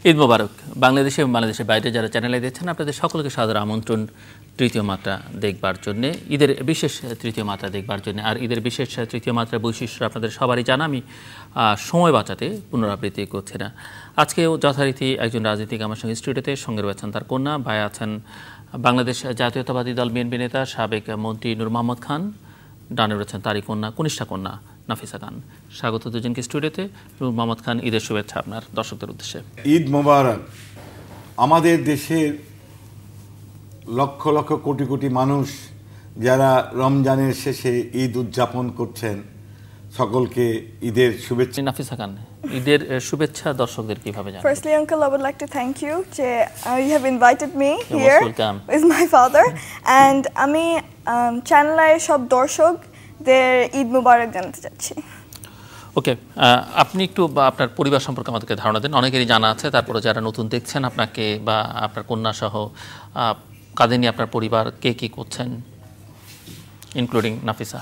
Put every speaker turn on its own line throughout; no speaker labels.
ঈদ মোবারক। বাংলাদেশে এবং বাংলাদেশের বাইরে যারা চ্যানেলে দেখছেন আপনাদের সকলকে সাদর আমন্ত্রণ তৃতীয় মাত্রা দেখবার জন্য, ঈদের বিশেষ তৃতীয় মাত্রা দেখবার জন্য। আর ঈদের বিশেষ তৃতীয় মাত্রার বৈশিষ্ট্য আপনাদের সবারই জানা, আমি সময় বাঁচাতে পুনরাবৃত্তি করছি না। আজকেও যথারীতি একজন রাজনীতিক আমার সঙ্গে স্টুডিওতে, সঙ্গে রয়েছেন তার কন্যা, ভাই আছেন বাংলাদেশ জাতীয়তাবাদী দল বিএনপি নেতা সাবেক মন্ত্রী নূর মোহাম্মদ খান, ডানে রয়েছেন তারই কন্যা, কনিষ্ঠা কন্যা নাফিসা খান। স্বাগত দুজনকে স্টুডিওতে। নূর মোহাম্মদ খান, ঈদের শুভেচ্ছা আপনার দর্শকদের উদ্দেশ্যে।
ঈদ মোবারক। আমাদের দেশের লক্ষ লক্ষ কোটি কোটি মানুষ যারা রমজানের শেষে ঈদ উদযাপন করছেন, সকলকে ঈদের শুভেচ্ছা।
নাফিসা খান, ঈদের শুভেচ্ছা দর্শকদের কিভাবে জানাবেন?
Firstly, Uncle, I would like to thank you. You have invited me here with my father, and আমি চ্যানেলের সব দর্শকদের ঈদ মোবারক জানাতে চাচ্ছি।
ওকে, আপনি একটু আপনার পরিবার সম্পর্কে আমাদেরকে ধারণা দেন। অনেকেরই জানা আছে, তারপরে যারা নতুন দেখছেন আপনাকে বা আপনার কন্যা সহ কাদের নিয়ে আপনার পরিবার, কে কী করছেন, ইনক্লুডিং নাফিসা।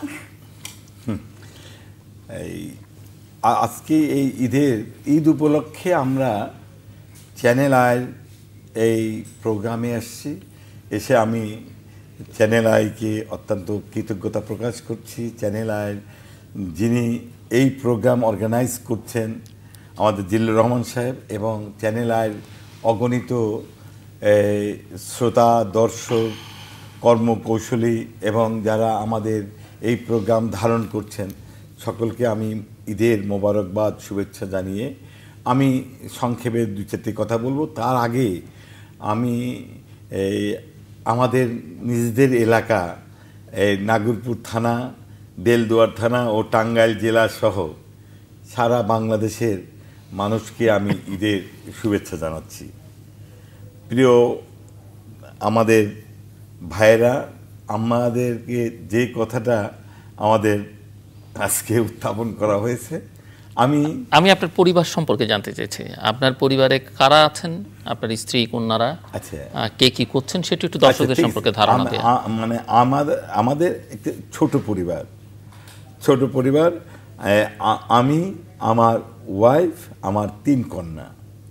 আজকে এই ঈদ উপলক্ষে আমরা চ্যানেল আইয়ের এই প্রোগ্রামে আসছি। এসে আমি চ্যানেল আইকে অত্যন্ত কৃতজ্ঞতা প্রকাশ করছি। চ্যানেল আইয়ের যিনি এই প্রোগ্রাম অর্গানাইজ করছেন আমাদের জিল্লুর রহমান সাহেব, এবং চ্যানেল আইয়ের অগণিত শ্রোতা, দর্শক, কর্মকৌশলী এবং যারা আমাদের এই প্রোগ্রাম ধারণ করছেন, সকলকে আমি ঈদের মোবারকবাদ শুভেচ্ছা জানিয়ে আমি সংক্ষেপে দুই চারটি কথা বলবো। তার আগে আমি আমাদের নিজেদের এলাকা নাগরপুর থানা, বেলদুয়ার থানা ও টাঙ্গাইল জেলা সহ সারা বাংলাদেশের মানুষকে আমি ঈদের শুভেচ্ছা জানাচ্ছি। প্রিয় আমাদের ভাইয়েরা, আমাদেরকে যে কথাটা আমাদের আজকে উত্থাপন করা হয়েছে, আমি
আপনার পরিবার সম্পর্কে জানতে চেয়েছি। আপনার পরিবারে কারা আছেন, আপনার স্ত্রী, কন্যারা, আচ্ছা, কে কি করছেন, সেটা একটু দর্শকদের সম্পর্কে ধারণা দেন।
মানে আমাদের একটি ছোট পরিবার। আমি, আমার ওয়াইফ, আমার 3 কন্যা।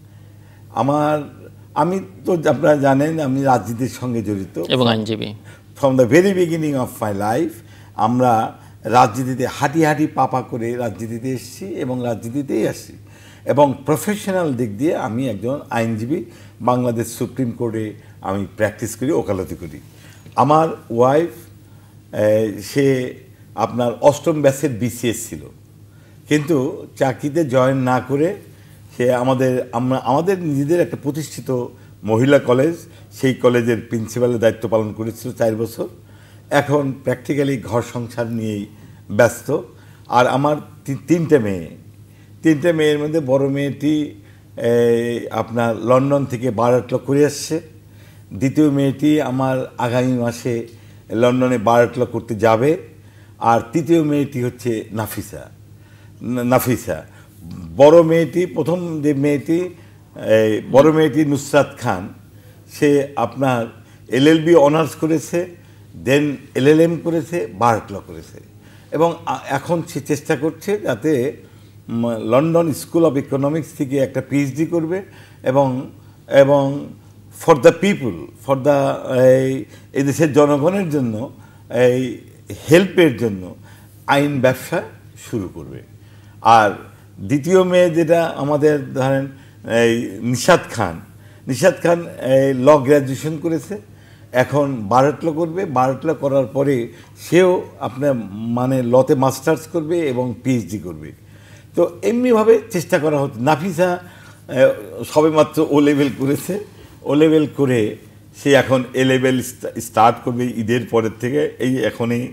আমি তো আপনারা জানেন আমি রাজনীতির সঙ্গে জড়িত
এবং আইনজীবী।
From the very beginning of my life আমরা রাজনীতিতে হাঁটি পাপা করে রাজনীতিতে এসেছি এবং রাজনীতিতেই আসছি, এবং প্রফেশনাল দিক দিয়ে আমি একজন আইনজীবী। বাংলাদেশ সুপ্রিম কোর্টে আমি প্র্যাকটিস করি, ওকালতি করি। আমার ওয়াইফ সে আপনার 8ম ব্যাচের BCS ছিল, কিন্তু চাকরিতে জয়েন না করে সে আমাদের নিজেদের একটা প্রতিষ্ঠিত মহিলা কলেজ, সেই কলেজের প্রিন্সিপালের দায়িত্ব পালন করেছিল 4 বছর। এখন প্র্যাকটিক্যালি ঘর সংসার নিয়েই ব্যস্ত। আর আমার 3টে মেয়ের মধ্যে বড় মেয়েটি আপনার লন্ডন থেকে বারাটল করে আসছে। দ্বিতীয় মেয়েটি আমার আগামী মাসে লন্ডনে বারাটল করতে যাবে। আর তৃতীয় মেয়েটি হচ্ছে নাফিসা। বড় মেয়েটি, প্রথম যে মেয়েটি, বড় মেয়েটি নুসরাত খান, সে আপনার LLB অনার্স করেছে, দেন LLM করেছে, বারাটল করেছে, এবং এখন সে চেষ্টা করছে যাতে লন্ডন স্কুল অফ ইকোনমিক্স থেকে একটা PhD করবে, এবং ফর দ্য পিপুল, এই দেশের জনগণের জন্য, এই হেল্পের জন্য আইন ব্যবসা শুরু করবে। আর দ্বিতীয় মেয়ে যেটা আমাদের ধরেন এই নিশাত খান ল গ্র্যাজুয়েশন করেছে, এখন বারাটল করবে। বারাটল করার পরে সেও আপনার মানে লতে মাস্টার্স করবে এবং PhD করবে। তো এমনিভাবে চেষ্টা করা হচ্ছে। নাফিসা সবেমাত্র O লেভেল করেছে, O লেভেল করে সে এখন A লেভেল স্টার্ট করবে ঈদের পরের থেকে। এখনই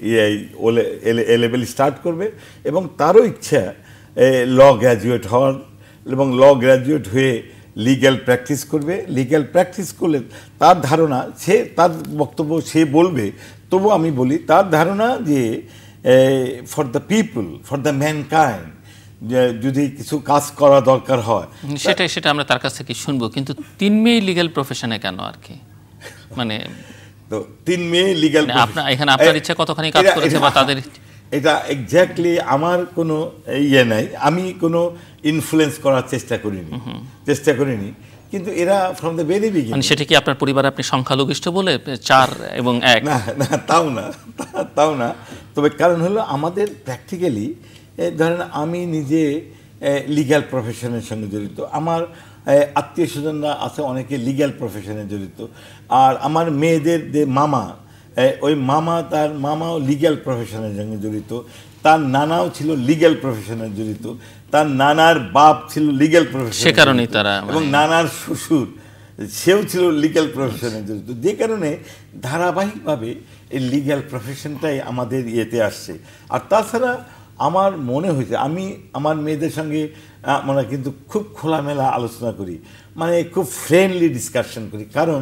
A লেভেল স্টার্ট করবে, এবং তারও ইচ্ছা ল গ্র্যাজুয়েট হওয়ার, এবং ল গ্র্যাজুয়েট হয়ে লিগ্যাল প্র্যাকটিস করবে। লিগ্যাল প্র্যাকটিস করলে তার ধারণা, তার বক্তব্য সে বলবে, তবু আমি বলি তার ধারণা যে for the people, for the mankind, যদি কিছু কাজ করা দরকার হয়
সেটা আমরা তার কাছ থেকে শুনবো। কিন্তু 3 মেয়ে লিগ্যাল প্রফেশনে কেন আর কি, মানে
তো 3 মেয়ে লিগ্যাল,
এখানে আপনার ইচ্ছা কতখানি কাজ করেছে বা তাদের
এটা এক্স্যাক্টলি আমার কোনো ইয়ে নাই, আমি কোনো ইনফ্লুয়েন্স করার চেষ্টা করিনি, কিন্তু এরা ফ্রম দ্য ভেরি বিগিনিং।
সেটা কি আপনার পরিবারে আপনি সংখ্যালঘিষ্ঠ বলে 4 এবং 1?
না না, তাও না। তবে কারণ হলো আমাদের প্র্যাকটিক্যালি ধরেন আমি নিজে লিগ্যাল প্রফেশনের সঙ্গে জড়িত, আমার আত্মীয় স্বজনরা আছে অনেকে লিগ্যাল প্রফেশনে জড়িত, আর আমার মেয়েদের যে মামা, ওই তার মামাও লিগ্যাল প্রফেশনের সঙ্গে জড়িত, তার নানাও ছিল লিগ্যাল প্রফেশনে জড়িত, তার নানার বাপ ছিল লিগ্যাল প্রফেশন,
সে কারণেই তারা,
এবং নানার শ্বশুর সেও ছিল লিগ্যাল প্রফেশনে জড়িত, যে কারণে ধারাবাহিকভাবে এই লিগ্যাল প্রফেশনটাই আমাদের ইয়েতে আসছে। আর তাছাড়া আমার মনে হয়েছে আমি আমার মেয়েদের সঙ্গে আমরা কিন্তু খুব খোলামেলা আলোচনা করি, মানে খুব ফ্রেন্ডলি ডিসকাশন করি, কারণ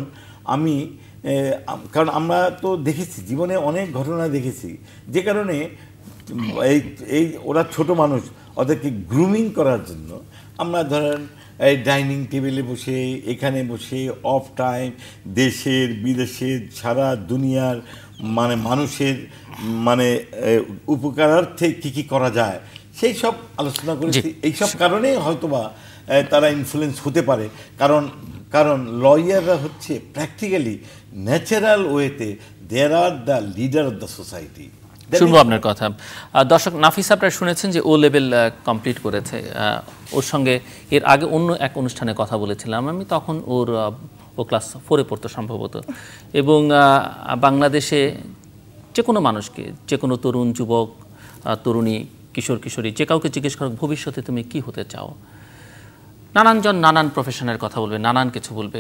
আমরা তো দেখেছি জীবনে অনেক ঘটনা দেখেছি, যে কারণে এই ওরা ছোট মানুষ, ওদেরকে গ্রুমিং করার জন্য আমরা ধরেন এই ডাইনিং টেবিলে বসে, এখানে বসে অফ টাইম দেশের বিদেশের সারা দুনিয়ার মানে মানুষের মানে উপকারার্থে কি করা যায় সেই সব আলোচনা করেছি। এইসব কারণেই হয়তোবা তারা ইনফ্লুয়েন্স হতে পারে, কারণ লয়াররা হচ্ছে প্র্যাকটিক্যালি ন্যাচারাল ওয়েতে there are the leader of the society.
শুনবো আপনার কথা। দর্শক, নাফিস আপনারা শুনেছেন যে ও লেভেল কমপ্লিট করেছে, ওর সঙ্গে এর আগে অন্য এক অনুষ্ঠানে কথা বলেছিলাম আমি, তখন ও ক্লাস 4-এ পড়তো সম্ভবত, এবং বাংলাদেশে যে কোনো মানুষকে, যে কোনো তরুণ, যুবক, তরুণী, কিশোর কিশোরী, যে কাউকে জিজ্ঞেস করো ভবিষ্যতে তুমি কি হতে চাও, নানানজন নানান প্রফেশনের কথা বলবে, নানান কিছু বলবে,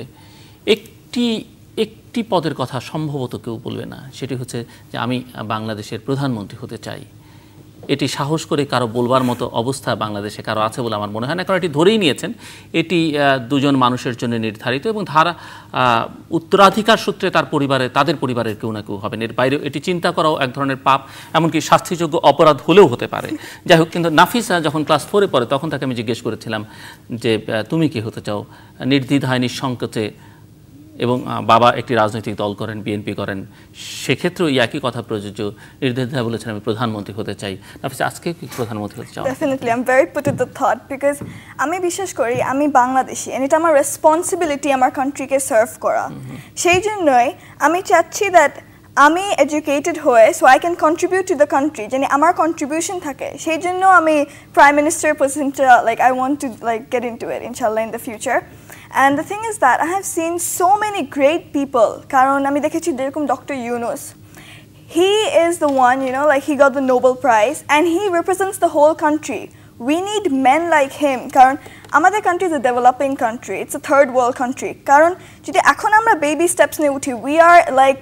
একটি পদের কথা সম্ভবত কেউ বলবে না, সেটি হচ্ছে যে আমি বাংলাদেশের প্রধানমন্ত্রী হতে চাই। এটি সাহস করে কারো বলবার মতো অবস্থা বাংলাদেশে কারো আছে বলে আমার মনে হয় না, কারণ এটি ধরেই নিয়েছেন এটি দুজন মানুষের জন্য নির্ধারিত, এবং উত্তরাধিকার সূত্রে তাদের পরিবারের কেউ না কেউ হবেন, এর বাইরে এটি চিন্তা করাও এক ধরনের পাপ, এমনকি শাস্তিযোগ্য অপরাধ হলেও হতে পারে। যাই হোক, কিন্তু নাফিসা যখন ক্লাস 4-এ পড়ে তখন তাকে আমি জিজ্ঞেস করেছিলাম যে তুমি কি হতে চাও, নির্দ্বিধায় নিঃসংকোচে, এবং বাবা একটি রাজনৈতিক দল করেন, বিএনপি করেন, সেক্ষেত্রেও একই কথা প্রযোজ্য, নির্দ্বিধায় বলেছেন আমি প্রধানমন্ত্রী হতে চাই। নাফিসা, আজকে কি প্রধানমন্ত্রী হতে চাও?
Definitely, I am very put it the thought, because আমি বিশ্বাস করি আমি বাংলাদেশি, এন্ড এটা আমার রেসপন্সিবিলিটি আমার কান্ট্রিকে সার্ভ করা। সেই জন্যই আমি চাচ্ছি দ্যাট আমি এডুকেটেড হয়ে so I can contribute to the country, যেন আমার কন্ট্রিবিউশন থাকে। সেই জন্য আমি প্রাইম মিনিস্টার পজিশনটা I want to get into it inshallah in the future. And the thing is that I have seen so many great people, karon ami dekhechi jerokom Dr. Yunus, he is the one, he got the Nobel Prize and he represents the whole country. We need men like him, karon amader country is a developing country, it's a third world country, karon jodi ekhon amra baby steps niye uthi, we are like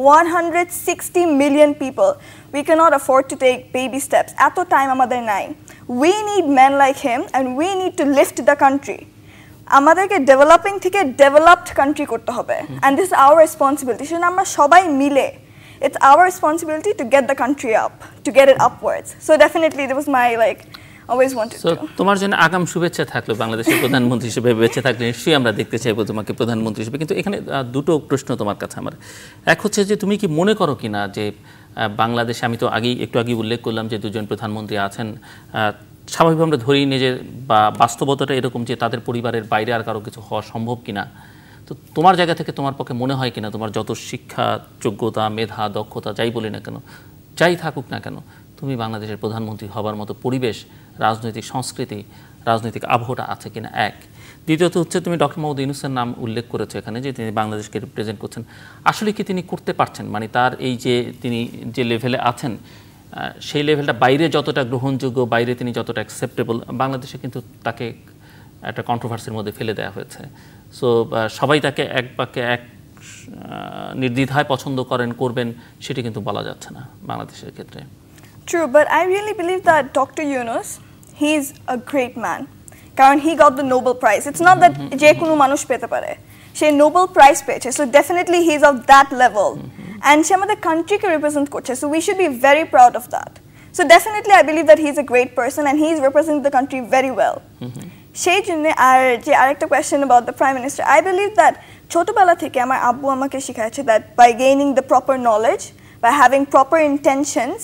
160 million people, we cannot afford to take baby steps, eto time amader nai. We need men like him and we need to lift the country. আমাদেরকে developing থেকে developed country করতে হবে, and this is our responsibility. সেজন্য আমরা সবাই মিলে, it's our responsibility to get the country up, to get it upwards. So definitely this was my always wanted to.
তোমার জন্য আগাম শুভেচ্ছা থাকলো, বাংলাদেশের প্রধানমন্ত্রী হিসেবে বেঁচে থাকলে নিশ্চয়ই আমরা দেখতে চাইবো তোমাকে প্রধানমন্ত্রী হিসেবে। কিন্তু এখানে দুটো প্রশ্ন তোমার কাছে আমার। এক হচ্ছে যে তুমি কি মনে করো কিনা যে বাংলাদেশে, আমি তো একটু আগেই উল্লেখ করলাম যে দুজন প্রধানমন্ত্রী আছেন, স্বাভাবিকভাবে আমরা ধরেই নিয়ে যে বা বাস্তবতাটা এরকম যে তাদের পরিবারের বাইরে আর কারো কিছু হওয়া সম্ভব কিনা, তো তোমার জায়গা থেকে তোমার পক্ষে মনে হয় কিনা তোমার যত শিক্ষা, যোগ্যতা, মেধা, দক্ষতা যাই বলি না কেন, যাই থাকুক না কেন, তুমি বাংলাদেশের প্রধানমন্ত্রী হবার মতো পরিবেশ, রাজনৈতিক সংস্কৃতি, রাজনৈতিক আবহটা আছে কিনা? এক। দ্বিতীয়ত হচ্ছে তুমি ডক্টর মোহাম্মদ ইউনূসের নাম উল্লেখ করেছো এখানে, যে তিনি বাংলাদেশকে রিপ্রেজেন্ট করছেন, আসলে কি তিনি করতে পারছেন? মানে তার এই যে তিনি যে লেভেলে আছেন সেই লেভেলটা বাইরে যতটা গ্রহণযোগ্য, বাইরে তিনি যতটা অ্যাকসেপ্টেবল, বাংলাদেশে কিন্তু তাকে একটা কন্ট্রোভার্সির মধ্যে ফেলে দেওয়া হয়েছে। সো সবাই তাকে এক নির্দ্বিধায় পছন্দ করবেন সেটি কিন্তু বলা যাচ্ছে না বাংলাদেশের ক্ষেত্রে।
True, but I really believe that Dr. Yunus, he's a great man. কারণ he got the Nobel Prize. It's not that যে কোনো মানুষ পেতে পারে, সে Nobel Prize পেয়েছে, so definitely he's of that level. And সে আমাদের কান্ট্রিকে রিপ্রেজেন্ট করছে, so we should be very proud of that. So definitely I believe that he's a great person and he's representing the country very well. সেই জন্য আর যে আরেকটা question about the Prime Minister, I believe that ছোটবেলা থেকে আমার আব্বু আমাকে শিখাইছে that by gaining the proper knowledge, by having proper intentions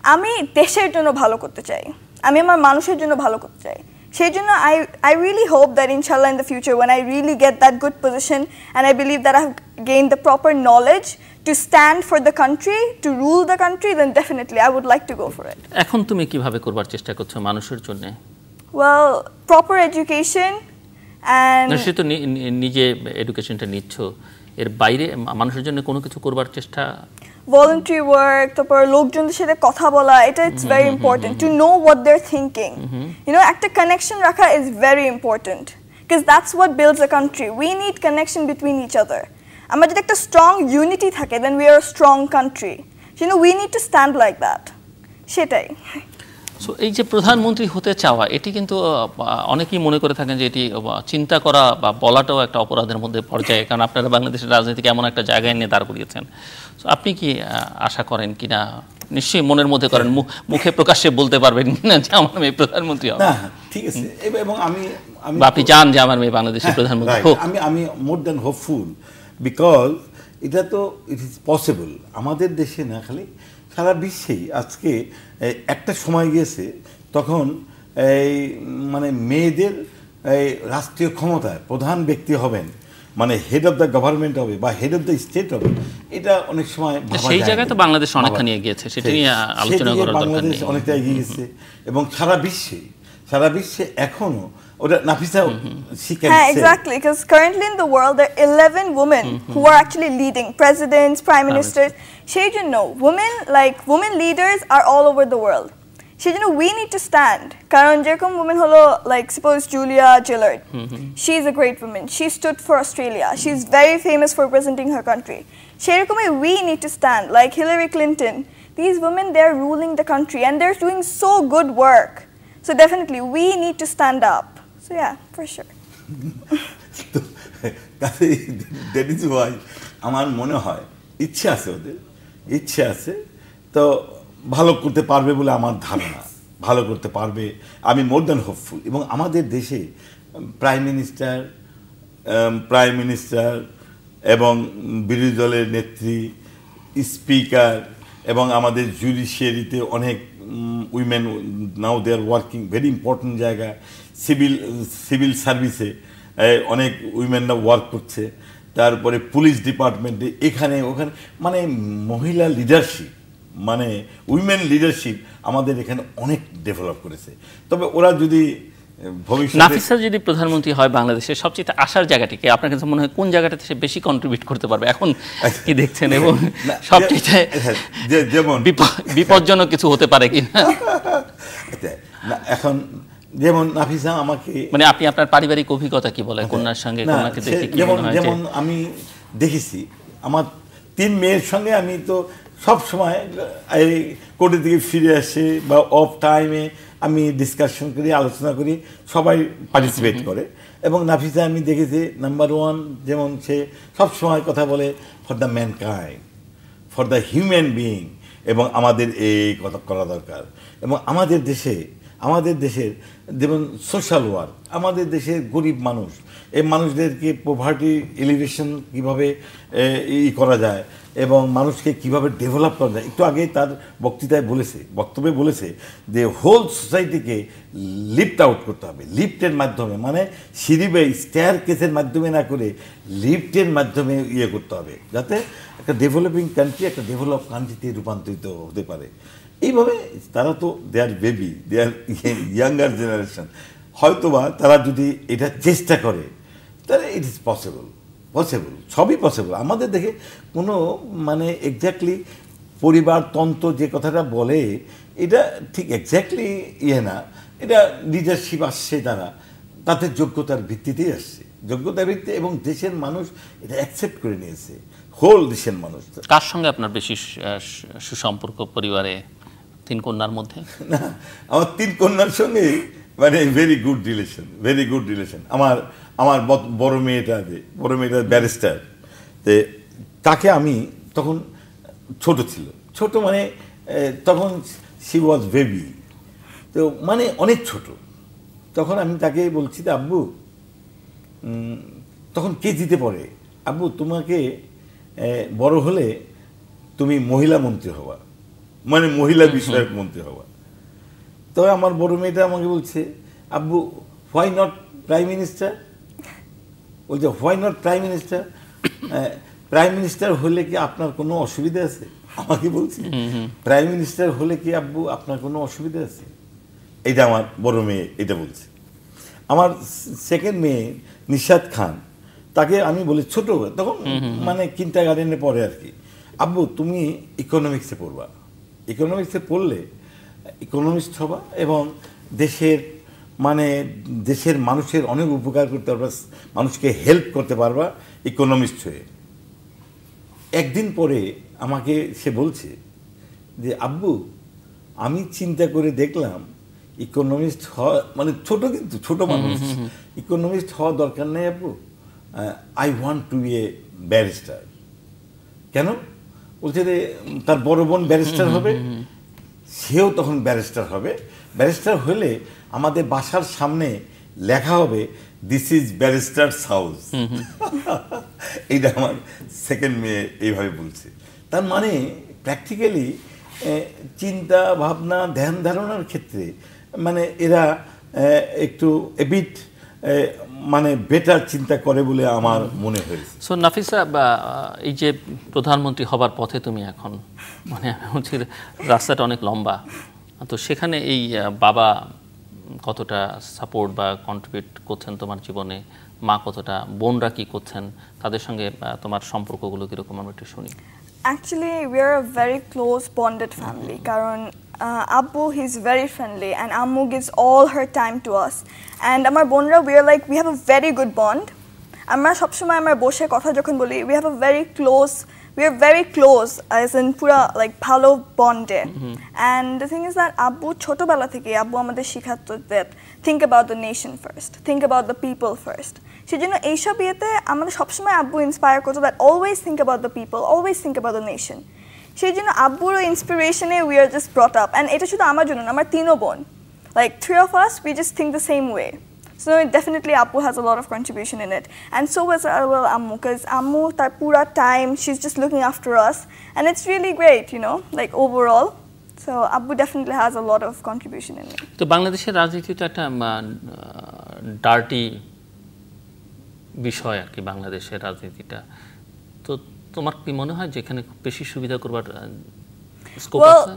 আমি দেশের জন্য ভালো করতে চাই, আমি আমার মানুষের জন্য ভালো করতে চাই। সেই জন্য I really hope that inshallah in the future when I really get that good position and I believe that I have gained the proper knowledge to stand for the country, to rule the country, then definitely I would like to go for it.
এখন তুমি কিভাবে করবার চেষ্টা করছো মানুষের জন্য?
Well, proper education and
নিশ্চয়ই তো নিজে এডুকেশনটা নিচ্ছ, এর বাইরে মানুষের জন্য কোনো কিছু করবার চেষ্টা?
voluntary work, তারপর লোকজনদের সাথে কথা বলা, এটা it's very important to know what they're thinking. You know, একটা connection রাখা is very important because that's what builds a country. We need connection between each other. আমরা যদি একটা strong unity থাকে then we are a strong country. You know, we need to stand like that. সেটাই।
So এই যে প্রধানমন্ত্রী হতে চাওয়া, এটি কিন্তু অনেকেই মনে করে থাকেন যে এটি চিন্তা করা বা বলাটাও একটা অপরাধের মধ্যে পর্যায়ে, কারণ আপনারা বাংলাদেশের রাজনীতিকে এমন একটা জায়গায় নিয়ে দাঁড় করিয়েছেন। সো আপনি কি আশা করেন কিনা, নিশ্চয়ই মনের মধ্যে করেন, মুখে প্রকাশ্যে বলতে পারবেন কিনা যে আমার মেয়ে প্রধানমন্ত্রী হবে?
না, ঠিক আছে, এবং আমি
বা আপনি চান যে আমার মেয়ে বাংলাদেশের প্রধানমন্ত্রী হোক?
আমি মোর দ্যান হোপফুল, বিকজ এটা তো ইট ইজ পসিবল আমাদের দেশে না, খালি সারা বিশ্বেই। আজকে একটা সময় গিয়েছে তখন এই মানে মেয়েদের এই রাষ্ট্রীয় ক্ষমতায় প্রধান ব্যক্তি হবেন, মানে হেড অফ দ্য গভর্নমেন্ট হবে বা হেড অফ দ্য স্টেট হবে, এটা অনেক সময়
সেই জায়গায় তো বাংলাদেশ অনেকখানি এগিয়ে গেছে, সেটা নিয়ে আলোচনা করার দরকার নেই।
বাংলাদেশ অনেকটা এগিয়ে গেছে এবং সারা বিশ্বে এখনো ওটা Nafisa
Yeah, exactly, because currently in the world there are 11 women who are actually leading, presidents, prime ministers. সেই জন্য women leaders are all over the world. সেই জন্য we need to stand. কারণ যেরকম women হলো like suppose Julia Gillard. She's a great woman. She stood for Australia. She's very famous for representing her country. সেরকমই we need to stand like Hillary Clinton. These women, they're ruling the country and they're doing so good work. So definitely we need to stand up. So yeah, for sure.
That is why আমার মনে হয় ইচ্ছে আছে, ওদের ইচ্ছে আছে, তো ভালো করতে পারবে বলে আমার ধারণা, ভালো করতে পারবে, আমি মোর দ্যান হোপফুল। এবং আমাদের দেশে প্রাইম মিনিস্টার এবং বিরোধী দলের নেত্রী, স্পিকার এবং আমাদের জুডিশিয়ারিতে অনেক women now they are working very important জায়গা, সিভিল সার্ভিসে অনেক উইমেনরা ওয়ার্ক করছে, তারপরে পুলিশ ডিপার্টমেন্টে, এখানে ওখানে, মানে মহিলা লিডারশিপ, মানে উইমেন লিডারশিপ আমাদের এখানে অনেক ডেভেলপ করেছে। তবে ওরা যদি
নাফিসা যদি প্রধানমন্ত্রী হয় বাংলাদেশের, সবচেয়ে আসার জায়গাটিকে আপনার কাছে মনে হয় কোন জায়গাটাতে সে বেশি কন্ট্রিবিউট করতে পারবে এখন কি দেখছেন, এবং সবচেয়ে
যেমন
বিপজ্জনক কিছু হতে পারে কিনা?
এখন যেমন নাফিসা আমাকে, মানে
আপনি আপনার পারিবারিক অভিজ্ঞতা কি বলে কন্যার সঙ্গে, কন্যাকে দেখে কি মনে হয়?
যেমন আমি দেখেছি আমার 3 মেয়ের সঙ্গে আমি তো সব সময় এই কোর্টে থেকে ফিরে আসে বা অফ টাইমে আমি ডিসকাশন করি, আলোচনা করি, সবাই পার্টিসিপেট করে। এবং নাফিসা আমি দেখেছি নাম্বার 1, যেমন সে সবসময় কথা বলে for the mankind, for the human being, এবং আমাদের এই কথা করা দরকার। এবং আমাদের দেশের যেমন সোশ্যাল ওয়ার্ক, আমাদের দেশের গরিব মানুষ, এই মানুষদেরকে পোভার্টি এলিভেশন কীভাবে করা যায় এবং মানুষকে কিভাবে ডেভেলপ করা যায়। একটু আগে তার বক্তব্যে বলেছে যে হোল সোসাইটিকে লিফট আউট করতে হবে, লিফটের মাধ্যমে, মানে সিঁড়ি বা স্টেয়ার কেসের মাধ্যমে না করে লিফটের মাধ্যমে করতে হবে, যাতে একটা ডেভেলপিং কান্ট্রি একটা ডেভেলপ কান্ট্রিতে রূপান্তরিত হতে পারে। এইভাবে তারা তো they are baby, they are younger generation, হয়তোবা তারা যদি এটা চেষ্টা করে তাহলে ইট ইজ পসিবল, সবই পসিবল। আমাদের দেখে কোনো মানে এক্স্যাক্টলি পরিবারতন্ত্র যে কথাটা বলে এটা ঠিক এক্স্যাক্টলি না, এটা লিডারশিপ আসছে তাদের যোগ্যতার ভিত্তিতেই আসছে, যোগ্যতার ভিত্তি, এবং দেশের মানুষ এটা অ্যাকসেপ্ট করে নিয়েছে, হোল দেশের মানুষ।
কার সঙ্গে আপনার বেশি সুসম্পর্ক পরিবারে 3 কন্যার মধ্যে?
না, আমার 3 কন্যার সঙ্গে মানে ভেরি গুড রিলেশন। আমার বড় মেয়েটা ব্যারিস্টার, তাকে আমি তখন ছোট মানে তখন শি ওয়াজ বেবি, তো মানে অনেক ছোট, তখন আমি তাকে বলছি যে আব্বু, তখন কেজিতে পড়ে, আব্বু তোমাকে বড় হলে তুমি মহিলা মন্ত্রী হবা, মানে মহিলা বিষয়ক মন্ত্রী হওয়া। তবে আমার বড় মেয়েটা আমাকে বলছে, আব্বু হোয়াই নট প্রাইম মিনিস্টার? বলছে why not prime minister? Prime minister হলে কি আপনার কোনো অসুবিধা আছে? আমাকে বলছে প্রাইম মিনিস্টার হলে কি আব্বু আপনার কোনো অসুবিধা আছে? এটা আমার বড় মেয়ে এটা বলছে। আমার সেকেন্ড মেয়ে নিশাত খান, তাকে আমি বলি ছোট তখন মানে কিন্টার গার্ডেনে পড়ে আর কি, আব্বু তুমি ইকোনমিক্সে পড়বা, ইকোনমিক্সে পড়লে ইকোনমিস্ট হবা এবং দেশের মানুষের অনেক উপকার করতে পারবা, মানুষকে হেল্প করতে পারবা ইকোনমিস্ট হয়ে। একদিন পরে আমাকে সে বলছে যে আব্বু আমি চিন্তা করে দেখলাম ইকোনমিস্ট হওয়া মানে ছোট, কিন্তু ছোট মানুষ, ইকোনমিস্ট হওয়া দরকার নেই আব্বু, I want to be a barrister. কেন? বলছে যে তার বড় বোন ব্যারিস্টার হবে, সেও তখন ব্যারিস্টার হবে, ব্যারিস্টার হলে আমাদের বাসার সামনে লেখা হবে দিস ইজ ব্যারিস্টার্স হাউস। এইটা আমার সেকেন্ড মেয়ে এইভাবে বলছে। তার মানে প্র্যাকটিক্যালি চিন্তা ভাবনা ধ্যান ধারণার ক্ষেত্রে মানে এরা একটু এবিট মানে বেটার চিন্তা করে বলে আমার মনে হয়েছে।
সো নাফিসা, এই যে প্রধানমন্ত্রী হবার পথে তুমি এখন, মানে হচ্ছে রাস্তাটা অনেক লম্বা, তো সেখানে এই বাবা কতটা সাপোর্ট বা কন্ট্রিবিউট করছেন তোমার জীবনে, মা কতটা, বোনরা কি করছেন, তাদের সঙ্গে তোমার সম্পর্কগুলো কীরকম আমরা একটু শুনি।
Actually, we are a very close bonded family. Karon Abbu, he's very friendly, and Ammu gives all her time to us. And amar bonra, we have a very good bond. Amra sob shomoy amar boshe kotha jokhon boli, we are very close as in pura like bhalo bonded. And the thing is that Abbu choto bela theke Abbu amader shikhato that think about the nation first, think about the people first. সেজন্য এইসব ইয়েতে আমাদের সবসময় আব্বু inspire করতো that always think about the people, always think about the nation. সেই জন্য আব্বুর ইন্সপিরেশনে we are just brought up, and এটা শুধু আমার জন্য না, আমার তিনও বোন, like 3 of us we just think the same way. So definitely Abbu has a lot of contribution in it, and so was well Ammu, because Ammu tar pura time she's just looking after us, and it's really great, you know, like overall. So Abbu definitely has a lot of contribution in it.
তো বাংলাদেশের রাজনীতিটা একটা dirty বিষয় আর কি, বাংলাদেশের রাজনীতিটা, তো তোমার কি মনে হয় যেখানে খুব বেশি সুবিধা করবার স্কোপ আছে?
Well,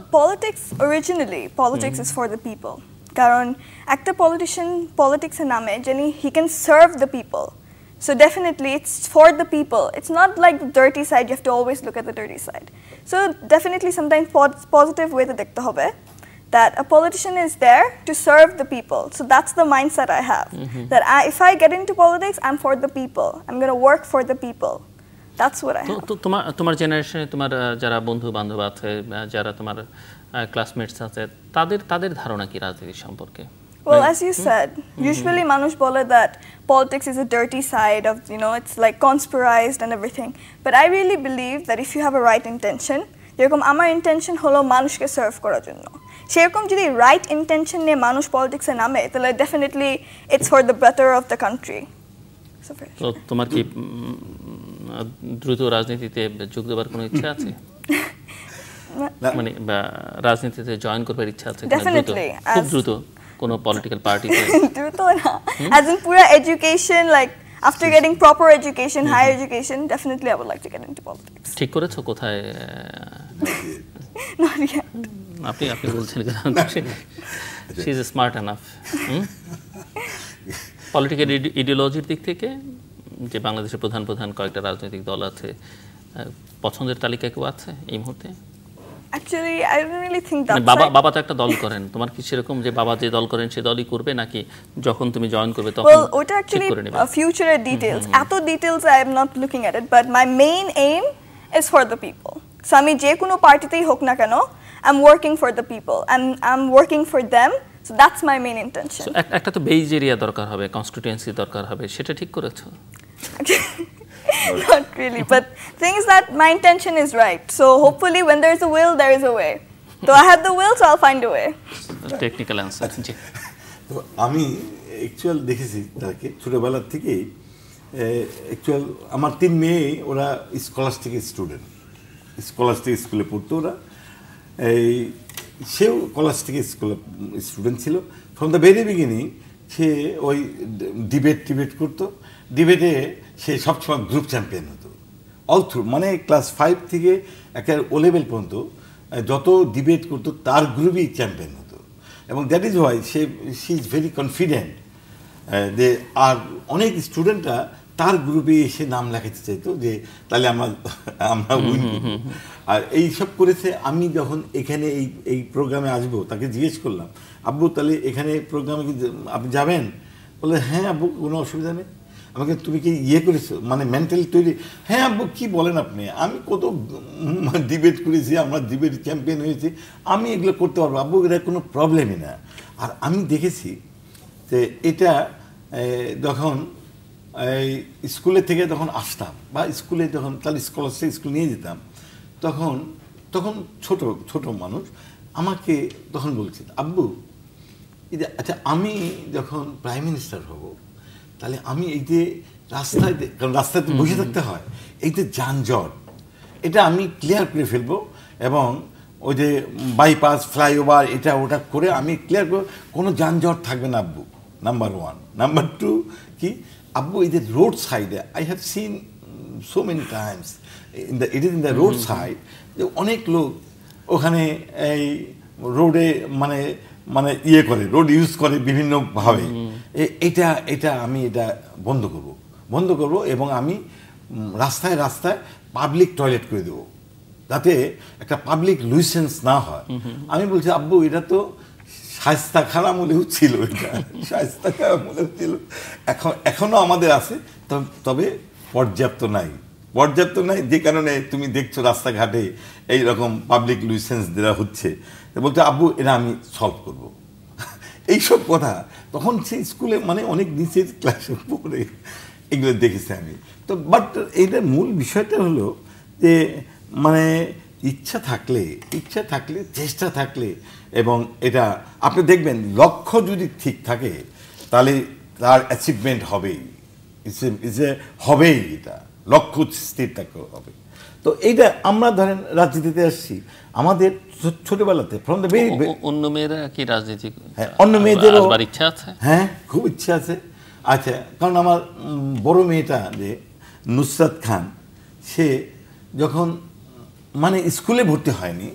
politics is for the people. কারণ একটা পলিটিশিয়ান পলিটিক্সের নামে যিনি he can serve the people. So definitely it's for the people. It's not like the dirty side, you have to always look at the dirty side. So definitely sometimes positive way to dekhte hobe that a politician is there to serve the people. So that's the mindset I have. That if I get into politics, I'm for the people. I'm going to work for the people. That's what I have.
তো তোমার জেনারেশনে তোমার যারা বন্ধু বান্ধব আছে, যারা তোমার ক্লাসমেটস আছে, তাদের ধারণা কি রাজনীতি সম্পর্কে?
Well, as you said, usually manush bole that politics is a dirty side of, you know, it's like conspirized and everything. But I really believe that if you have a right intention, যেরকম আমার intention হলো মানুষকে serve করার জন্য, সেরকম যদি right intention নিয়ে মানুষ পলিটিক্সে নামে তাহলে definitely it's for the better of the country.
তো তোমার কি দ্রুত রাজনীতিতে যোগ দেওয়ার কোনো ইচ্ছা আছে? মানে রাজনীতিতে জয়েন করবার ইচ্ছা আছে? খুব দ্রুত কোনো পলিটিক্যাল পার্টিতে?
দ্রুত না, as in pura education, like after getting proper education, higher education, definitely I would like to get into politics.
ঠিক করেছো কোথায়?
Not yet.
আপনি বলছেন she is smart enough. Political ইডিওলজির দিক থেকে যে বাংলাদেশের প্রধান কয়েকটা রাজনৈতিক দল আছে, পছন্দের তালিকা কেউ আছে এই মুহূর্তে?
Actually, I don't really think that.
বাবা তো একটা দল করেন, তোমার কি সেরকম যে বাবা যে দল করেন সে দলই করবে, নাকি যখন তুমি জয়েন করবে তখন?
Well, ওটা actually future details. এত details I am not looking at it, but my main aim is for the people. So আমি যে কোনো পার্টিতেই হোক না কেন, I'm working for the people and I'm working for them. So that's my main intention.
So একটা তো base area দরকার হবে, কনস্টিটিউয়েন্সি দরকার হবে, সেটা ঠিক করেছো?
Not really, but thing is that my intention is right. So hopefully when there is a will, there is a way. So I have the will, so I'll find a way.
Technical answer.
তো আমি actual দেখেছি তাকে ছোটবেলার থেকেই, actual আমার 3 মেয়ে ওরা scholastic student, scholastic স্কুলে পড়তো ওরা, এই সেও কলেজ স্কুল স্টুডেন্ট ছিল। ফ্রম দ্য ভেরি বিগিনিং সে ওই ডিবেট করতো। ডিবেটে সে সবসময় গ্রুপ চ্যাম্পিয়ন হতো অল থ্রু, মানে ক্লাস 5 থেকে একের ও লেভেল পর্যন্ত যত ডিবেট করতো তার গ্রুপই চ্যাম্পিয়ন হতো। এবং that is why she is very confident যে আর অনেক স্টুডেন্টরা তার গ্রুপে এসে নাম লেখাতে চাইতো যে তাহলে আমরা উইন করবো। আর এইসব করেছে। আমি যখন এখানে এই প্রোগ্রামে আসবো তাকে জিজ্ঞেস করলাম, আব্বু তাহলে এখানে প্রোগ্রামে কি আপনি যাবেন? বলে হ্যাঁ আব্বু, কোনো অসুবিধা নেই। আমাকে তুমি কি করেছো, মানে মেন্টালি তৈরি? হ্যাঁ আব্বু, কি বলেন আপনি, আমি কত ডিবেট করেছি, আমরা ডিবেট চ্যাম্পিয়ন হয়েছি, আমি এগুলো করতে পারবো আব্বু, এটা কোনো প্রবলেমই না। আর আমি দেখেছি যে এটা যখন এই স্কুলে থেকে যখন আসতাম বা স্কুলে যখন তাহলে স্কলারশিপ স্কুল নিয়ে যেতাম, তখন ছোট মানুষ আমাকে তখন বলছে, আব্বু আচ্ছা আমি যখন প্রাইম মিনিস্টার হব তাহলে আমি এই যে রাস্তাতে বসে থাকতে হয়, এই যে যানজট, এটা আমি ক্লিয়ার করে ফেলবো এবং ওই যে বাইপাস ফ্লাইওভার এটা ওটা করে আমি ক্লিয়ার করবো, কোনো যানজট থাকবে না আব্বু, নাম্বার 1। নাম্বার 2 কি আব্বু, এই যে রোড সাইডে I have seen so many times it is in the road side, যে অনেক লোক ওখানে এই রোডে মানে করে, রোড ইউজ করে বিভিন্নভাবে। এটা আমি এটা বন্ধ করব এবং আমি রাস্তায় পাবলিক টয়লেট করে দেবো, যাতে একটা পাবলিক লুইসেন্স না হয়। আমি বলছি আব্বু, এটা তো শায়েস্তা খান আমলেও ছিল, এটা শায়েস্তা খান আমলেও ছিল, এখনো আমাদের আছে, তবে পর্যাপ্ত নাই, যে কারণে তুমি দেখছো রাস্তাঘাটে এইরকম পাবলিক লুইসেন্স দেওয়া হচ্ছে। বলতে আব্বু, এটা আমি সলভ করব। এইসব কথা তখন সেই স্কুলে মানে অনেক নিচের ক্লাসে পড়ে এগুলো দেখেছি আমি। তো বাট এইটার মূল বিষয়টা হলো যে মানে ইচ্ছা থাকলে, চেষ্টা থাকলে, এবং এটা আপনি দেখবেন লক্ষ্য যদি ঠিক থাকে তাহলে তার অ্যাচিভমেন্ট হবেই, হবেই, এটা লক্ষ্য স্থির থাকতে হবে। তো এইটা আমরা ধরেন রাজনীতিতে আসছি, আমাদের ছোটবেলাতে ফ্রম দ্য ভেরি,
অন্য মেয়েরা কি রাজনীতি,
হ্যাঁ অন্য মেয়েদেরও
ইচ্ছা আছে,
হ্যাঁ খুব ইচ্ছা আছে। আচ্ছা, কারণ আমার বড় মেয়েটা যে নুসরাত খান, সে যখন মানে স্কুলে ভর্তি হয়নি,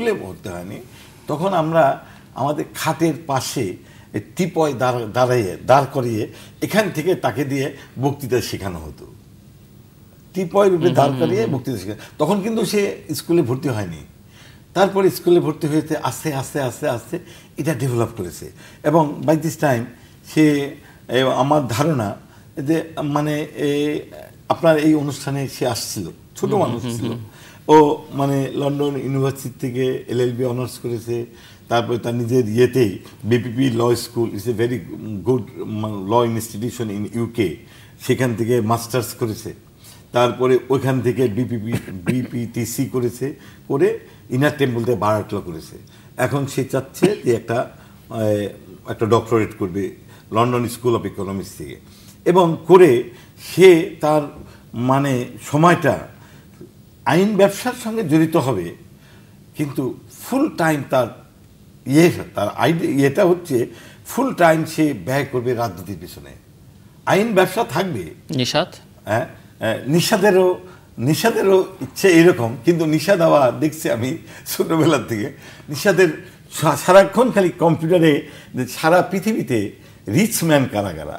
তখন আমরা আমাদের খাটের পাশে টিপয় দাঁড় করিয়ে এখান থেকে তাকে দিয়ে বক্তৃতা শেখানো হতো, টিপয় রূপে দাঁড় করিয়ে বক্তৃতা শেখানো। তখন কিন্তু সে স্কুলে ভর্তি হয়নি, তারপরে স্কুলে ভর্তি হয়েছে, আস্তে আস্তে এটা ডেভেলপ করেছে। এবং বাই দিস টাইম সে, আমার ধারণা যে মানে আপনার এই অনুষ্ঠানে সে আসছিল, ছোট মানুষ ছিল, ও মানে লন্ডন ইউনিভার্সিটি থেকে LLB অনার্স করেছে, তারপরে তার নিজের ইয়েতেই BPP law school, it's a very good law institution in UK, সেখান থেকে মাস্টার্স করেছে, তারপরে ওইখান থেকে BPTC করেছে, করে ইনার টেম্পলতে বারাটলা করেছে। এখন সে চাচ্ছে যে একটা ডক্টরেট করবে লন্ডন স্কুল অফ ইকোনমিক্স থেকে, এবং করে সে তার মানে সময়টা আইন ব্যবসার সঙ্গে জড়িত হবে, কিন্তু ফুল টাইম তার ইয়েটা হচ্ছে ফুল টাইম সে ব্যয় করবে রাজনীতির পিছনে। আইন ব্যবসা থাকবে, হ্যাঁ নিশাদেরও ইচ্ছে এরকম, কিন্তু নিশাদ দেওয়া দেখছি আমি ছোটবেলার থেকে, নিশাদের সারাক্ষণ খালি কম্পিউটারে সারা পৃথিবীতে রিচ ম্যান কারা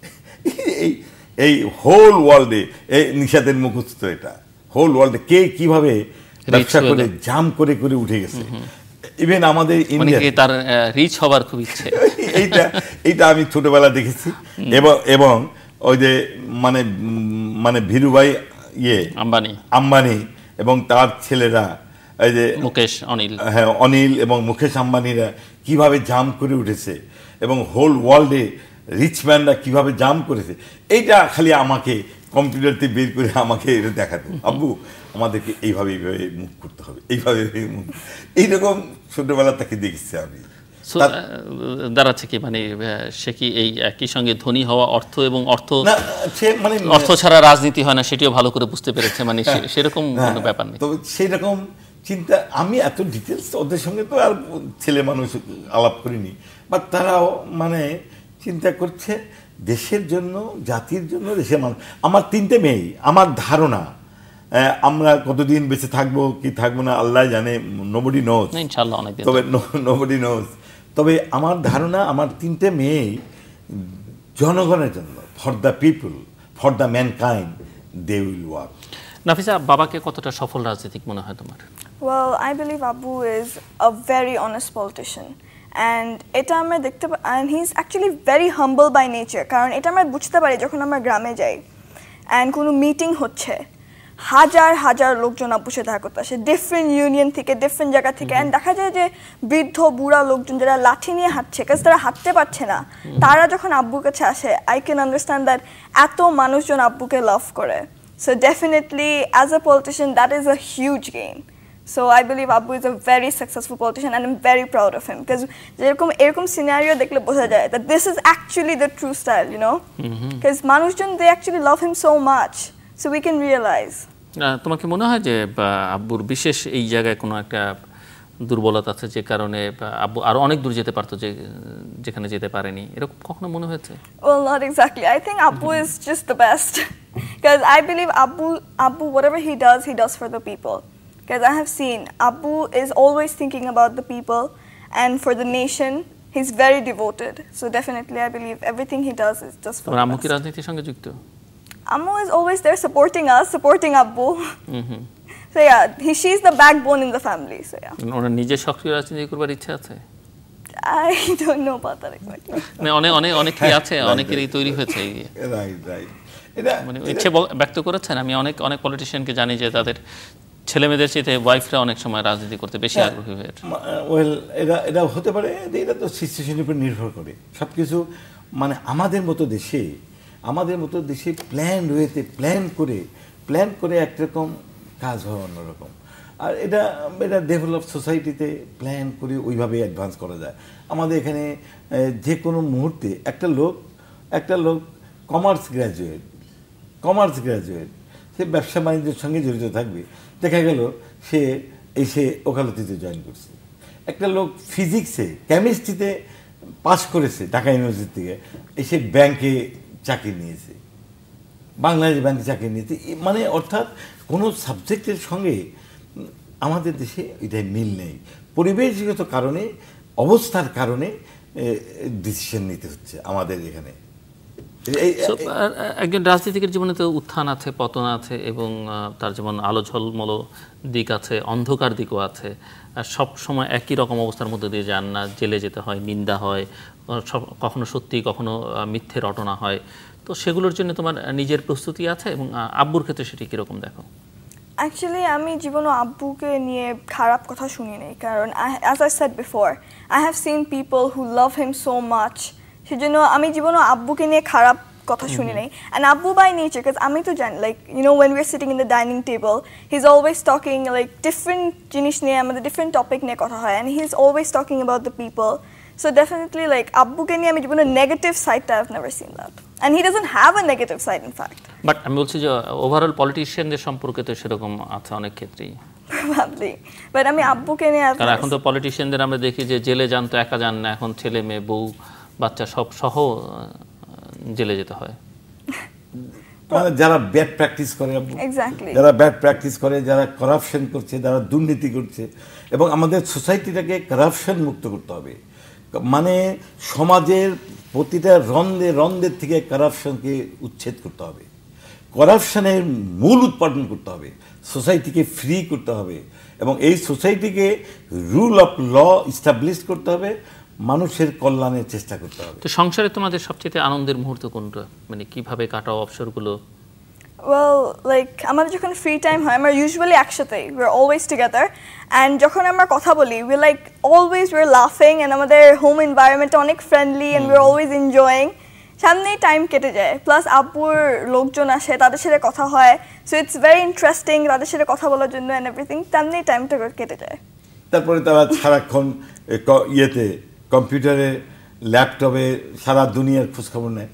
এই হোল ওয়ার্ল্ডে এই নিশাদের মুখস্থ, এটা হোল ওয়ার্ল্ডে কে কিভাবে ব্যবসা করে জাম করে উঠে গেছে। ইভেন আমাদের ইন্ডিয়া
তার রিচ হবার খুব ইচ্ছে,
এইটা আমি ছোটবেলা দেখেছি। এবং ওই যে মানে ভীরুভাই আম্বানি এবং তার ছেলেরা, এই যে অনিল এবং মুকেশ আম্বানিরা কিভাবে জাম করে উঠেছে, এবং হোল ওয়ার্ল্ডে রিচম্যানরা কিভাবে জাম করেছে, এইটা খালি আমাকে কম্পিউটারতে বের করে আমাকে এটা দেখাতো, আব্বু আমাদেরকে এইভাবে মুভ করতে হবে, এইরকম ছোটবেলা তাকে দেখেছি আমি।
দাঁড়াচ্ছে কি মানে সে কি এই একই সঙ্গে ধনী হওয়া, অর্থ এবং অর্থ ছাড়া রাজনীতি হয় না, সেটিও ভালো করে বুঝতে পেরেছে, মানে সেরকম কোনো ব্যাপার নেই।
তবে সেরকম চিন্তা, আমি এত ডিটেলস ওদের সঙ্গে তো আর ছেলে মানুষ আলাপ করিনি, বাট তারাও মানে চিন্তা করছে দেশের জন্য, জাতির জন্য, দেশের মানুষ। আমার 3টে মেয়ে, আমার ধারণা আমরা কতদিন বেঁচে থাকবো কি থাকবো না আল্লাহ জানে, নোবডি নোজ,
ইনশাআল্লাহ অনেকদিন,
তবে নোবডি নোজ। তবে আমার ধারণা আমার 3টে মেয়েই জনগণের জন্য, for the people, for the mankind they will work.
Nafisa, বাবাকে কতটা সফল রাজনীতিক মনে হয় তোমার?
Well, I believe Abu is a very honest politician. And এটা আমরা দেখতে and he's actually very humble by nature. কারণ এটা আমরা বুঝতে পারি যখন আমরা গ্রামে যাই and কোনো মিটিং হচ্ছে, হাজার হাজার লোকজন আব্বুর সাথে দেখা করতে আসে, ডিফারেন্ট ইউনিয়ন থেকে, ডিফারেন্ট জায়গা থেকে। অ্যান্ড দেখা যায় যে বৃদ্ধ বুড়া লোকজন যারা লাঠি নিয়ে হাঁটছে, কারণ তারা হাঁটতে পারছে না, তারা যখন আব্বুর কাছে আসে, আই ক্যান আন্ডারস্ট্যান্ড দ্যাট এত মানুষজন আব্বুকে লাভ করে। So definitely as a politician that is a huge gain. So I believe Abu is a very successful politician and I'm very proud of him because এরকম scenario দেখলে বোঝা যায় that this is actually the true style, you know, because মানুষজন they actually love him so much, so we can realize.
তোমাকে মনে হয় যে আব্বুর বিশেষ এই জায়গায় কোনো একটা দুর্বলতা আছে যে কারণে আব্বু আরো অনেক দূর যেতে পারতো যেখানে যেতে পারেনি, এরকম কখনো মনে হয়েছে?
Well, not exactly. I think Abu is just the best because I believe Abu whatever he does for the people. Because I have seen Abu is always thinking about the people and for the nation. He's very devoted. So definitely I believe everything he does is just for the
আম্মু কি
best.
রাজনীতির সঙ্গে যুক্ত?
Ammu is always there supporting us, supporting Abu. So yeah, she's the backbone in the family. So yeah.
ওনার নিজের সক্রিয় রাজনীতি করবার ইচ্ছা আছে?
I don't know about that exactly.
অনেকেই আছে, অনেকেরই তৈরি হয়েছে এই
রাইট।
মানে ইচ্ছে ব্যক্ত করেছেন। আমি অনেক পলিটিশিয়ানকে জানি যে তাদের ছেলে মেয়েদের সাথে ওয়াইফরা অনেক সময় রাজনীতি করতে বেশি আগ্রহী হয়ে ওঠে।
ওয়েল, এটা হতে পারে, এটা তো সিচুয়েশনের উপর নির্ভর করে সব কিছু। মানে আমাদের মতো দেশে প্ল্যান ওয়েতে প্ল্যান করে একরকম কাজ হয় অন্যরকম, আর এটা ডেভেলপ সোসাইটিতে প্ল্যান করে ওইভাবে অ্যাডভান্স করা যায়। আমাদের এখানে যে কোনো মুহূর্তে একটা লোক কমার্স গ্র্যাজুয়েট সে ব্যবসা বাণিজ্যের সঙ্গে জড়িত থাকবে, দেখা গেল সে এসে ওকালতিতে জয়েন করছে। একটা লোক ফিজিক্সে কেমিস্ট্রিতে পাস করেছে ঢাকা ইউনিভার্সিটি থেকে, এসে ব্যাংকে চাকরি নিয়েছে, বাংলাদেশ ব্যাংকে চাকরি নিয়েছে। মানে অর্থাৎ কোনো সাবজেক্টের সঙ্গে আমাদের দেশে এটাই মিল নেই, পরিবেশগত কারণে, অবস্থার কারণে ডিসিশন নিতে হচ্ছে আমাদের এখানে।
একজন রাজনীতিকের জীবনে তো উত্থান আছে, পতন আছে, এবং তার যেমন আলো ঝলমলো দিক আছে, অন্ধকার দিকও আছে। আর সব সময় একই রকম অবস্থার মধ্যে দিয়ে যান না, জেলে যেতে হয়, নিন্দা হয়, কখনো সত্যি কখনো মিথ্যে রটনা হয়। তো সেগুলোর জন্য তোমার নিজের প্রস্তুতি আছে, এবং আব্বুর ক্ষেত্রে সেটি কীরকম দেখো?
Actually, আমি জীবনে আব্বুকে নিয়ে খারাপ কথা শুনি নাই, কারণ as I said before, I have seen people who love him so much. সেজন্য আমি জীবনে আব্বুকে নিয়ে খারাপ কথা শুনি নাই। And Abu by nature, because আমি তো জানি, like you know, when we're sitting in the dining table, he's always talking like different জিনিস নিয়ে, আমাদের different topic নিয়ে কথা হয়, and he's always talking about the people. So definitely, like আব্বুকে নিয়ে আমি জীবনে negative side I've never seen that, and he doesn't have a negative side in fact.
But আমি বলছি যে ওভারঅল পলিটিশিয়ানদের সম্পর্কে তো সেরকম আছে অনেক ক্ষেত্রেই,
probably, but আমি আব্বুকে নিয়ে,
কারণ এখন তো পলিটিশিয়ানদের আমরা দেখি যে জেলে যান তো একা যান না, এখন ছেলে মেয়ে বউ বাচ্চা সব সহ জেলে যেতে হয়।
মানে যারা ব্যাড প্র্যাকটিস করে, যারা করাপশন করছে, যারা দুর্নীতি করছে, এবং আমাদের সোসাইটিটাকে করাপশন মুক্ত করতে হবে। মানে সমাজের প্রতিটা রন্ধ্রের থেকে করাপশনকে উচ্ছেদ করতে হবে, করাপশনের মূল উৎপাদন করতে হবে, সোসাইটিকে ফ্রি করতে হবে, এবং এই সোসাইটিকে রুল অফ ল ইস্টাবলিশ করতে হবে, মানুষের কল্যাণের চেষ্টা করতে হবে।
তো সংসারে তোমাদের সবচেয়ে আনন্দের মুহূর্ত কোনটা, মানে কিভাবে কাটাও অবসরগুলো?
Well, like আমাদের যখন ফ্রি টাইম হয়, আমরা ইউজুয়ালি একসাথে, we're always together, and যখন আমরা কথা বলি, we're like always we're laughing, and আমাদের হোম এনভায়রনমেন্ট অনেক friendly, and we're always enjoying. সামনেই টাইম কেটে যায়, প্লাস আব্বুর লোকজন আসে, তাদের সাথে কথা হয়, সো ইটস ভেরি ইন্টারেস্টিং তাদের সাথে কথা বলার জন্য, এন্ড এভরিথিং, সামনেই টাইমটা কেটে যায়।
তারপরে তারা সারাক্ষণ ইয়েতে কম্পিউটারে ল্যাপটপে সারা দুনিয়ার খোঁজখবর নেয়,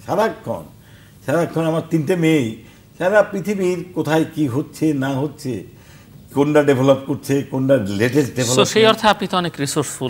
সারাক্ষণ। আমার 3টে মেয়েই সারা পৃথিবীর কোথায় কি হচ্ছে না হচ্ছে কোনটা ডেভেলপ করছে, কোনটা লেটেস্ট
সো
ডেভেলপ।
সেই অর্থে আপনি তো অনেক রিসোর্সফুল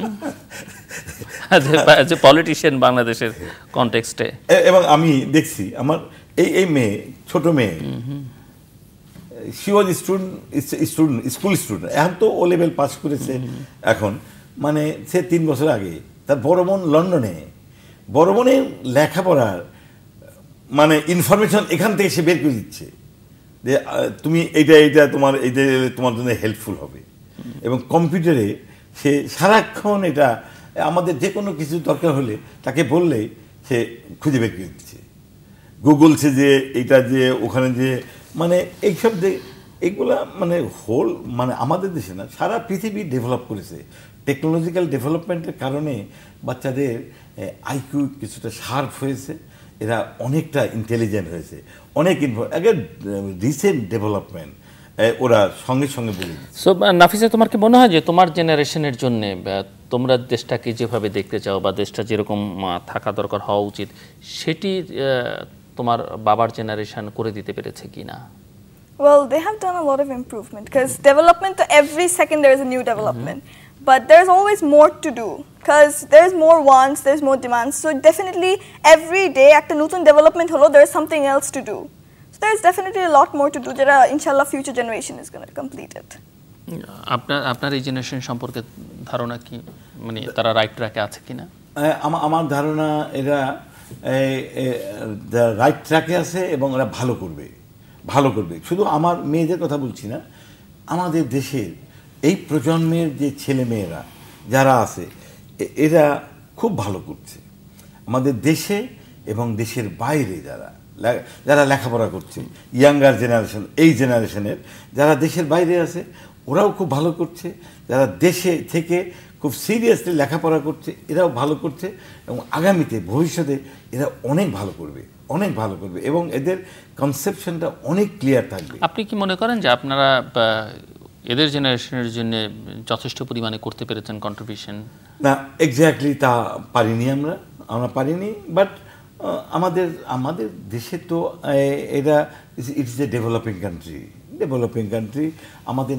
যে পলিটিশিয়ান বাংলাদেশের কনটেক্সটে।
এবং আমি দেখছি আমার এই মেয়ে, ছোট মেয়ে, শি ওয়াজ স্কুল স্টুডেন্ট, এখন তো ও লেভেল পাস করেছে এখন, মানে সে 3 বছর আগে তার বড় বোন লন্ডনে, বড় বোনের লেখাপড়ার মানে ইনফরমেশন এখান থেকে সে বের করে দিচ্ছে যে তুমি এইটা তোমার জন্য হেল্পফুল হবে। এবং কম্পিউটারে সে সারাক্ষণ এটা আমাদের যে কোনো কিছু দরকার হলে তাকে বললে সে খুঁজে বের করে দিচ্ছে। গুগল সে যে এইটা যে ওখানে যে মানে এইসব যে এগুলা মানে হোল মানে আমাদের দেশে না, সারা পৃথিবী ডেভেলপ করেছে। টেকনোলজিক্যাল ডেভেলপমেন্টের কারণে বাচ্চাদের আইকিউ কিছুটা শার্প হয়েছে, এরা অনেকটা ইন্টেলিজেন্ট হয়েছে, অনেক রিসেন্ট ডেভেলপমেন্ট ওরা সঙ্গে সঙ্গে বলে দিচ্ছে।
সো নাফিসা, তোমার কি মনে হয় যে তোমার জেনারেশনের জন্য তোমরা দেশটাকে যেভাবে দেখতে চাও বা দেশটা যেরকম থাকা দরকার হওয়া উচিত সেটি তোমার বাবার জেনারেশন করে দিতে পেরেছে কিনা?
Well, they have done a lot of improvement because development, every second there is a new development. But there's always more to do because there's more wants, there's more demands. So definitely every day একটা নতুন development হলো, there is something else to do. So there's definitely a lot more to do যেটা inshallah future generation is going to complete it.
আপনার এই generation সম্পর্কে ধারণা কি, মানে তারা রাইট ট্র্যাকে আছে কিনা?
আমার ধারণা এরা রাইট ট্র্যাকে আছে এবং এরা ভালো করবে। শুধু আমার মেয়েদের কথা বলছি না, আমাদের দেশের এই প্রজন্মের যে ছেলে মেয়েরা যারা আছে এরা খুব ভালো করছে আমাদের দেশে এবং দেশের বাইরে যারা লেখাপড়া করছে, ইয়াঙ্গার জেনারেশন, এই জেনারেশনের যারা দেশের বাইরে আছে ওরাও খুব ভালো করছে, যারা দেশে থেকে খুব সিরিয়াসলি লেখাপড়া করছে এরাও ভালো করছে এবং আগামীতে ভবিষ্যতে এরা অনেক ভালো করবে এবং এদের কনসেপশনটা অনেক ক্লিয়ার থাকবে।
আপনি কি মনে করেন যে আপনারা এদের জেনারেশনের জন্য যথেষ্ট পরিমাণে করতে পেরেছেন কন্ট্রিবিউশন?
না, এক্স্যাক্টলি তা পারিনি, আমরা পারিনি। বাট আমাদের দেশে তো এটা ইটস এ ডেভেলপিং কান্ট্রি। আমাদের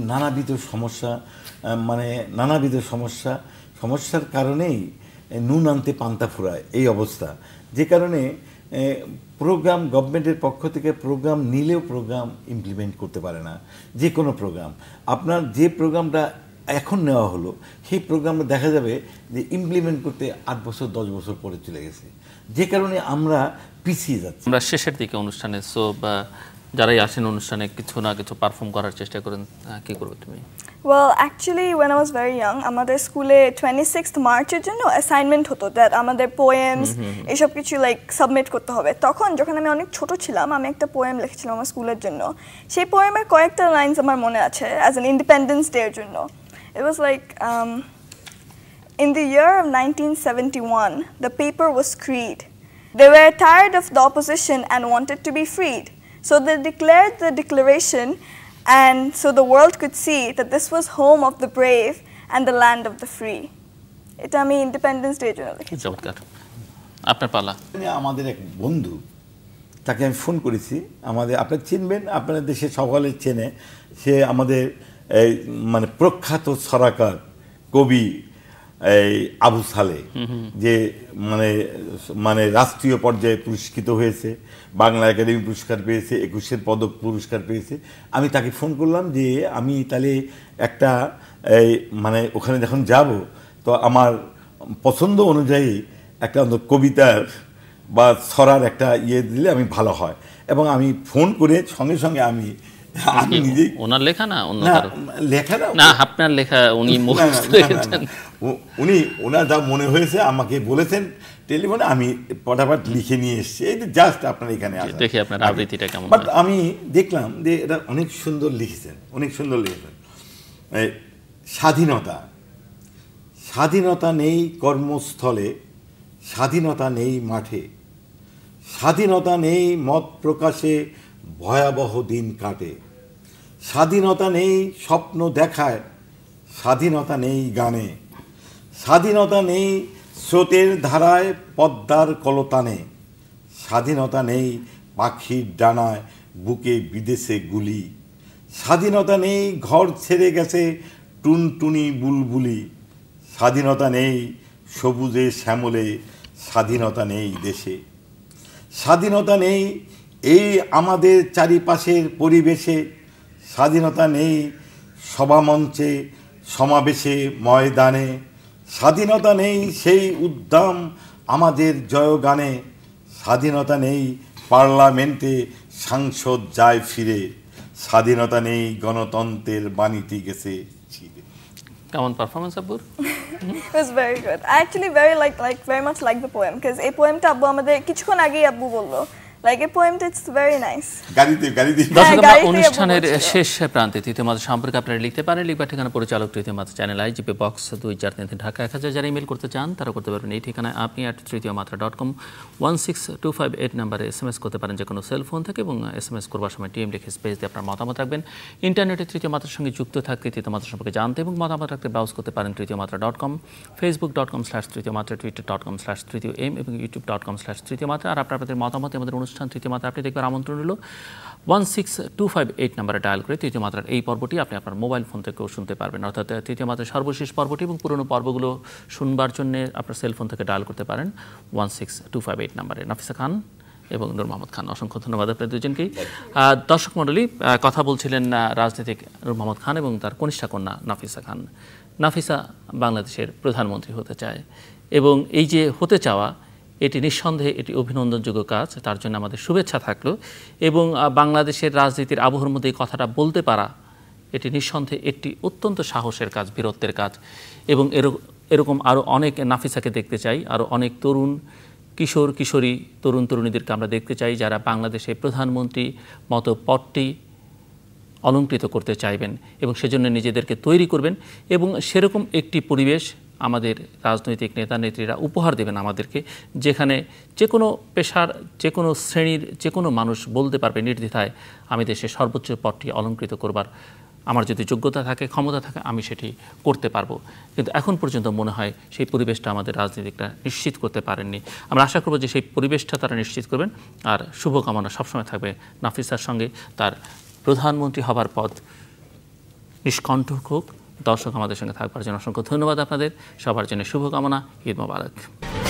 নানাবিধ সমস্যার কারণেই নুন আনতে পান্তা ফুরায় এই অবস্থা, যে কারণে প্রোগ্রাম গভর্নমেন্টের পক্ষ থেকে প্রোগ্রাম নিলেও প্রোগ্রাম ইমপ্লিমেন্ট করতে পারে না। যে কোনো প্রোগ্রাম, আপনার যে প্রোগ্রামটা এখন নেওয়া হলো সেই প্রোগ্রামটা দেখা যাবে যে ইমপ্লিমেন্ট করতে 8 বছর 10 বছর পরে চলে গেছে, যে কারণে আমরা পিছিয়ে যাচ্ছি।
আমরা শেষের দিকে অনুষ্ঠানে, সো যারাই আসেন অনুষ্ঠানে কিছু না কিছু পারফর্ম করার চেষ্টা করেন, কি করবে তুমি?
Well, actually, when I was very young, আমাদের স্কুলে 26th মার্চের জন্য অ্যাসাইনমেন্ট হতো দ্যাট আমাদের পোয়েমস এসব কিছু লাইক সাবমিট করতে হবে। যখন আমি অনেক ছোট ছিলাম, আমি একটা পোয়েম লিখেছিলাম আমার স্কুলের জন্য। সেই পোয়েমের কয়েকটা লাইনস আমার মনে আছে অ্যাজ অ্যান ইন্ডিপেন্ডেন্স ডে এর জন্য। It was like, in the year of 1971, the paper was creed. They were tired of the opposition and wanted to be freed. So they declared the declaration, and so the world could see that this was home of the brave and the land of the free. এটা আমি independence day জন্য লিখেছি।
চমৎকার। আপনার পালা।
আমাদের এক বন্ধু, তাকে আমি ফোন করেছি, আপনার চিনবেন, আপনার দেশে সকলে চেনে, সে আমাদের এই মানে প্রখ্যাত ছড়াকার কবি এই আবু সালে, যে মানে রাষ্ট্রীয় পর্যায়ে পুরস্কৃত হয়েছে, বাংলা একাডেমি পুরস্কার পেয়েছে, 21 পদক পুরস্কার পেয়েছে। আমি তাকে ফোন করলাম যে আমি তাহলে একটা এই মানে ওখানে যখন যাব তো আমার পছন্দ অনুযায়ী একটা কবিতার বা ছড়ার একটা দিলে আমি ভালো হয়। এবং আমি ফোন করে সঙ্গে সঙ্গে আমি নিজেই,
ওনার লেখা না অন্য কারো
লেখা
না, আপনার লেখা উনি মুখস্থ রেখেছেন?
ওনার যা মনে হয়েছে আমাকে বলেছেন টেলিফোনে, আমি পটাপট লিখে নিয়ে এসেছি। এই জাস্ট আপনার এখানে
দেখি আপনার আবৃত্তিটা কেমন।
বাট আমি দেখলাম যে এটা অনেক সুন্দর লিখেছেন। স্বাধীনতা নেই কর্মস্থলে, স্বাধীনতা নেই মাঠে, স্বাধীনতা নেই মত প্রকাশে, ভয়াবহ দিন কাটে। স্বাধীনতা নেই স্বপ্ন দেখায়, স্বাধীনতা নেই গানে, স্বাধীনতা নেই স্রোতের ধারায় পদ্মার কলতানে, স্বাধীনতা নেই পাখির ডানায় বুকে বিদেশে গুলি, স্বাধীনতা নেই, ঘর ছেড়ে গেছে টুনটুনি বুলবুলি, স্বাধীনতা নেই সবুজে শ্যামলে, স্বাধীনতা নেই দেশে, স্বাধীনতা নেই এই আমাদের চারিপাশের পরিবেশে, স্বাধীনতা নেই সভামঞ্চে সমাবেশে ময়দানে, স্বাধীনতা নেই সেই উদ্দাম আমাদের জয়গানে, স্বাধীনতা নেই পার্লামেন্টে সাংসদ যায় ফিরে, স্বাধীনতা নেই গণতন্ত্রের বাণীটি গেছে ছিঁড়ে।
কেমন পারফরমেন্স আব্বুর?
It was very good. I actually very much like the poem because এই পোয়েমটা আব্বু আমাদের কিছুক্ষণ আগেই আব্বু বললো like a poem it's very nice.
গাড়িতে
দর্শক, আমরা
গাড়িতে
অনুষ্ঠানের
আব্বু বলছিল।
শেষ প্রান্তে তৃতীয় মাত্রা সম্পর্কে আপনারা লিখতে পারেন। লিখবার ঠিকানা পরিচালক তৃতীয় মাত্রা চ্যানেল IGP বক্স 243 ঢাকা 1000। যারা ইমেল করতে চান তারা করতে পারবেন এই ঠিকানায় আপনি @tritiyomatরা.com 16258 নম্বরে SMS করতে পারেন যে কোনো সেলফোন থেকে, এবং SMS করবার সময় টিএম লিখে স্পেস দিয়ে আপনার মতামত রাখবেন। ইন্টারনেটে তৃতীয় মাত্রার সঙ্গে যুক্ত থাকতে তৃতীয় মাত্রা সম্পর্কে জানতে এবং মতামত রাখতে ব্রাউজ করতে পারেন tritiyomatra.com, facebook.com/tritiyomatra, twitter.com/tritiyom এবং youtube.com/tritiyomatra। আর আপনাদের মতামত আমাদের অনুষ্ঠান তৃতীয় মাত্রা আপনি দেখবার আমন্ত্রণ রইল। 16258 নম্বরে ডায়াল করে তৃতীয় মাত্রার এই পর্বটি আপনি আপনার মোবাইল ফোন থেকেও শুনতে পারবেন, অর্থাৎ তৃতীয় মাত্রার সর্বশেষ পর্বটি এবং পুরনো পর্বগুলো শুনবার জন্য আপনার সেলফোন থেকে ডায়াল করতে পারেন 16258 নম্বরে। নাফিসা খান এবং নূর মোহাম্মদ খান, অসংখ্য ধন্যবাদ আপনাদের দুজনকেই। দর্শক মণ্ডলী, কথা বলছিলেন রাজনীতিক নূর মোহাম্মদ খান এবং তার কনিষ্ঠা কন্যা নাফিসা খান। নাফিসা বাংলাদেশের প্রধানমন্ত্রী হতে চায় এবং এই যে হতে চাওয়া, এটি নিঃসন্দেহে এটি অভিনন্দনযোগ্য কাজ, তার জন্য আমাদের শুভেচ্ছা থাকলো। এবং বাংলাদেশের রাজনীতির আবহের মধ্যে এই কথাটা বলতে পারা, এটি নিঃসন্দেহে একটি অত্যন্ত সাহসের কাজ, বীরত্বের কাজ। এবং এরকম আরও অনেক নাফিসাকে দেখতে চাই, আরও অনেক তরুণ কিশোর কিশোরী তরুণ তরুণীদেরকে আমরা দেখতে চাই যারা বাংলাদেশে প্রধানমন্ত্রী মতো পদটি অলংকৃত করতে চাইবেন এবং সেজন্য নিজেদেরকে তৈরি করবেন। এবং সেরকম একটি পরিবেশ আমাদের রাজনৈতিক নেতা নেত্রীরা উপহার দেবেন আমাদেরকে, যেখানে যে কোনো পেশার, যে কোনো শ্রেণীর, যে কোনো মানুষ বলতে পারবে নির্দ্বিধায় আমি দেশের সর্বোচ্চ পদটি অলংকৃত করবার আমার যদি যোগ্যতা থাকে, ক্ষমতা থাকে, আমি সেটি করতে পারবো। কিন্তু এখন পর্যন্ত মনে হয় সেই পরিবেশটা আমাদের রাজনীতিকরা নিশ্চিত করতে পারেননি। আমরা আশা করব যে সেই পরিবেশটা তারা নিশ্চিত করবেন। আর শুভকামনা সবসময় থাকবে নাফিসার সঙ্গে, তার প্রধানমন্ত্রী হবার পদ নিষ্কণ্টক হোক। দর্শক, আমাদের সঙ্গে থাকবার জন্য অসংখ্য ধন্যবাদ আপনাদের। সবার জন্য শুভকামনা। ঈদ মোবারক।